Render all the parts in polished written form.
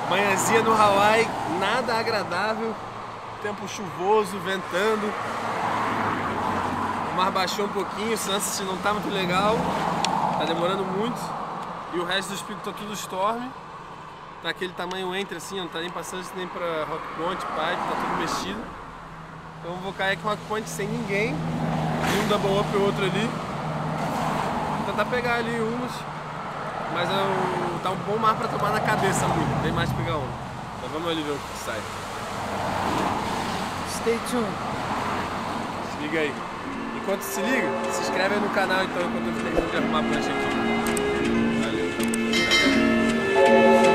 Manhãzinha no Hawaii, nada agradável, tempo chuvoso, ventando. O mar baixou um pouquinho, o sunset não tá muito legal, tá demorando muito. E o resto dos picos tá tudo storm. Tá aquele tamanho entre assim, não tá nem passando nem pra Rock Point, Pipe, tá tudo mexido. Então eu vou cair aqui em Rock Point sem ninguém. E um double up e o outro ali. Vou tentar pegar ali umas. Mas tá um bom mar pra tomar na cabeça muito, bem mais pegar um. Então vamos ali ver o que sai. Stay tuned. Se liga aí. Enquanto se liga, se inscreve aí no canal então, enquanto eu termino de arrumar a prancha aqui. Valeu.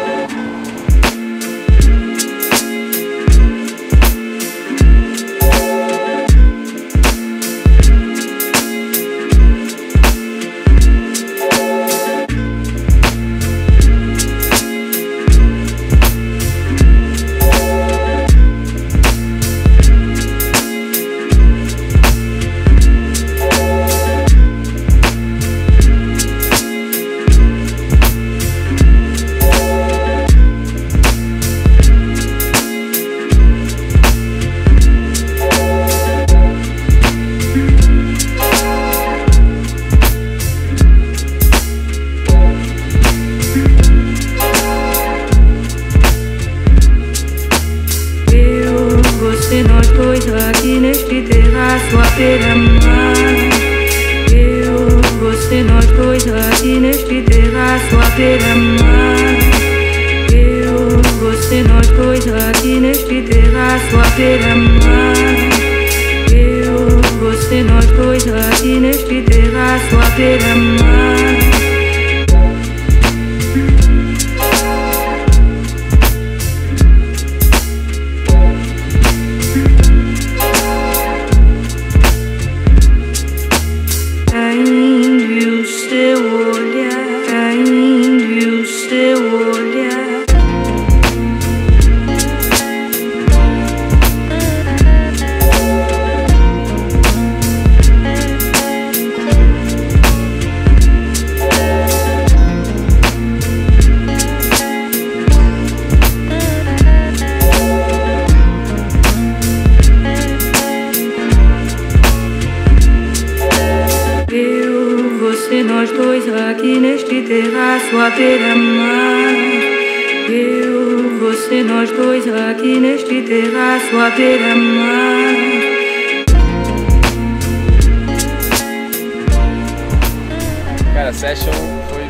Nós dois aqui neste terraço à beira-mar. Eu, você, nós dois aqui neste terraço à beira-mar. Eu, você, nós dois aqui neste terraço à beira-mar. Eu, você, nós dois aqui neste terraço à beira-mar. Nós dois aqui neste terraço à beira-mar. Eu, você, nós dois aqui neste terraço à beira-mar. Cara, a session foi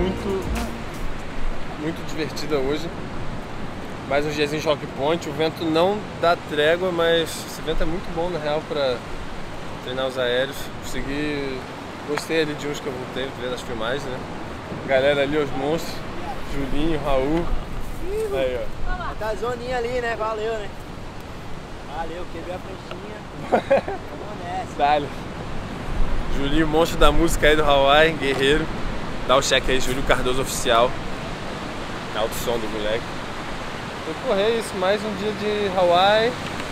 muito divertida hoje. Mais uns diazinhos de Rock Point. O vento não dá trégua, mas esse vento é muito bom na real pra treinar os aéreos. Gostei ali de uns que eu voltei vendo as filmagens, né? Galera ali, os monstros, Julinho, Raul. Aí, ó. Tá a zoninha ali, né? Valeu, né? Valeu, quebrei a pranchinha. Vamos nessa. Dale. Julinho, monstro da música aí do Hawaii, guerreiro. Dá o cheque aí, Júlio Cardoso Oficial. Alto som do moleque. Vou correr isso, mais um dia de Hawaii.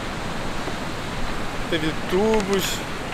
Teve tubos.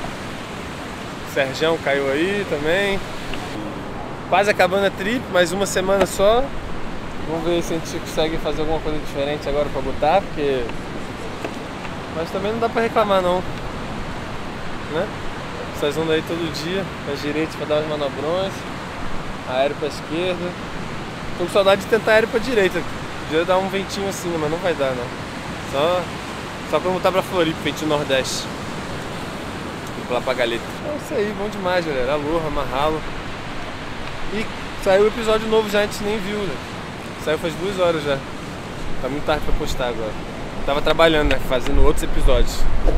Serjão caiu aí também. Quase acabando a trip, mais uma semana só. Vamos ver se a gente consegue fazer alguma coisa diferente agora pra botar, porque... Mas também não dá pra reclamar não, né? Essas ondas aí todo dia, as direitas pra dar os manobrões, aéreo pra esquerda. Tô com saudade de tentar aéreo pra direita. Podia dar um ventinho assim, mas não vai dar não. Só quando voltar pra Floripa, ventinho nordeste. Lá pra Galeta. É isso aí, bom demais, galera. Aloha, mahalo. E saiu o episódio novo já, a gente nem viu, né? Saiu faz 2 horas já. Tá muito tarde pra postar agora. Tava trabalhando, né? Fazendo outros episódios.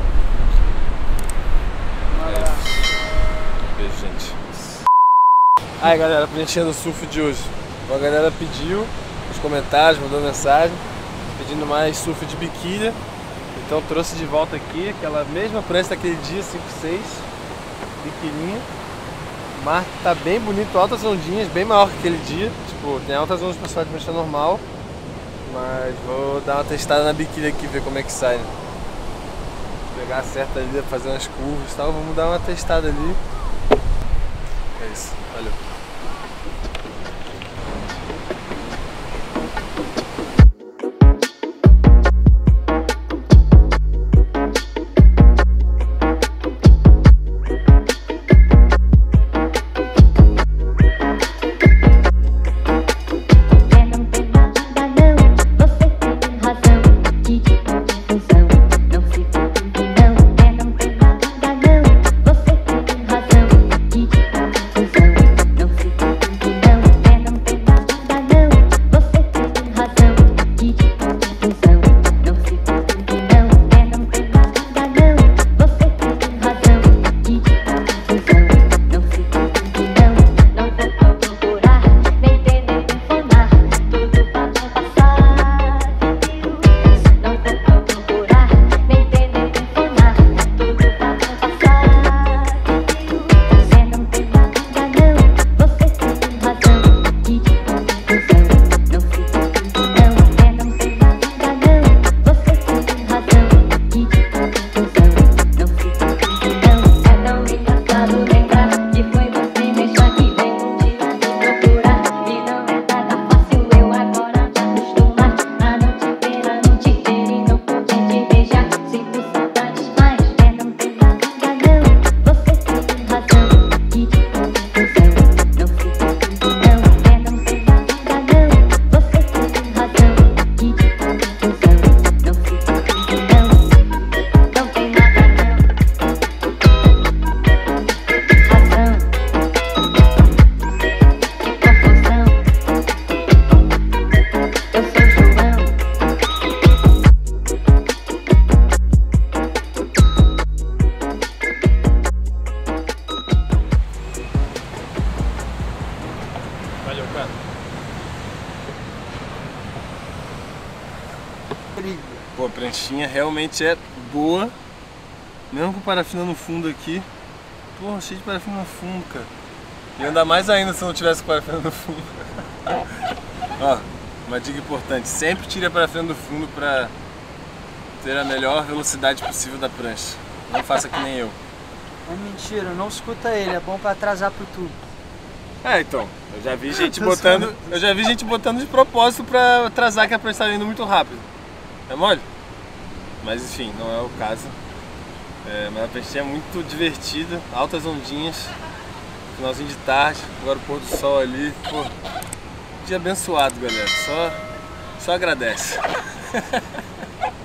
Beijo, gente. Aí, galera, preenchendo o surf de hoje. A galera pediu nos comentários, mandou mensagem, pedindo mais surf de biquíni. Então trouxe de volta aqui aquela mesma prancha daquele dia, 5.6, biquininho. O mar tá bem bonito, altas ondinhas, bem maior que aquele dia. Tipo, tem altas ondas pra de prancha normal. Mas vou dar uma testada na biquíni aqui, ver como é que sai, né? Pegar a certa ali, fazer umas curvas e tal. Vamos dar uma testada ali. É isso, valeu. incrível. Pô, a pranchinha realmente é boa. Mesmo com parafina no fundo aqui. Porra, cheio de parafina no fundo, cara. E ainda mais ainda se não tivesse parafina no fundo. Ó, uma dica importante. Sempre tire a parafina do fundo pra ter a melhor velocidade possível da prancha. Não faça que nem eu. É mentira, não escuta ele, é bom pra atrasar pro tubo. É, então, eu já vi gente botando de propósito pra atrasar, que a prancha tá indo muito rápido. É mole? Mas enfim, não é o caso. Mas a pranchinha é muito divertida, altas ondinhas, finalzinho de tarde, agora o pôr do sol ali. Pô, dia abençoado, galera. Só agradece.